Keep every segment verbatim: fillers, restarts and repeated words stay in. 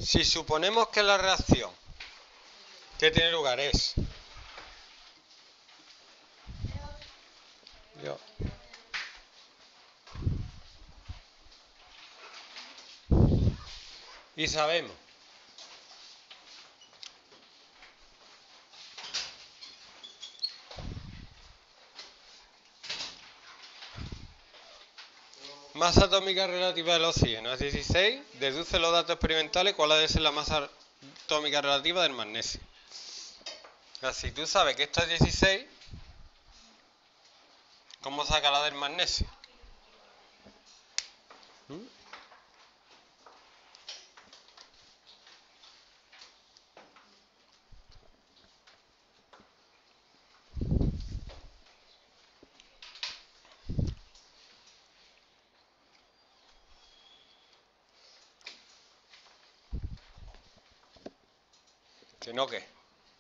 Si suponemos que la reacción que tiene lugar es Yo. y sabemos masa atómica relativa del oxígeno es dieciséis, deduce los datos experimentales cuál ha de ser la masa atómica relativa del magnesio. O sea, si tú sabes que esto es dieciséis, ¿cómo saca la del magnesio? ¿Mm? ¿Que no qué?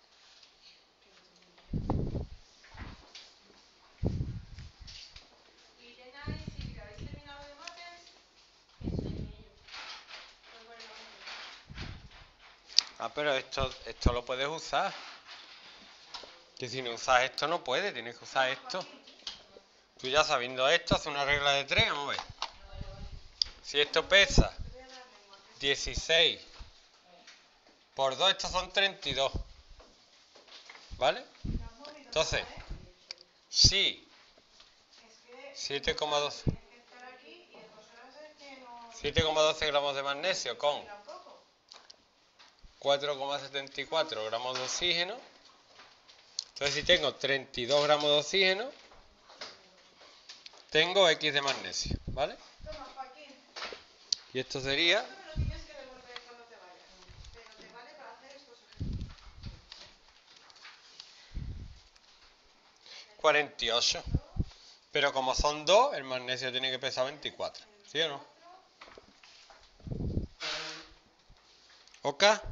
Ah, pero esto, esto lo puedes usar. Que si no usas esto no puedes, tienes que usar esto. Tú ya sabiendo esto, haces una regla de tres, vamos a ver. Si esto pesa dieciséis por dos, estos son treinta y dos. ¿Vale? Entonces, si siete coma doce gramos de magnesio con cuatro coma setenta y cuatro gramos de oxígeno, entonces si tengo treinta y dos gramos de oxígeno, tengo X de magnesio, ¿vale? Y esto sería cuarenta y ocho. Pero como son dos, el magnesio tiene que pesar veinticuatro. ¿Sí o no? ¿Ok?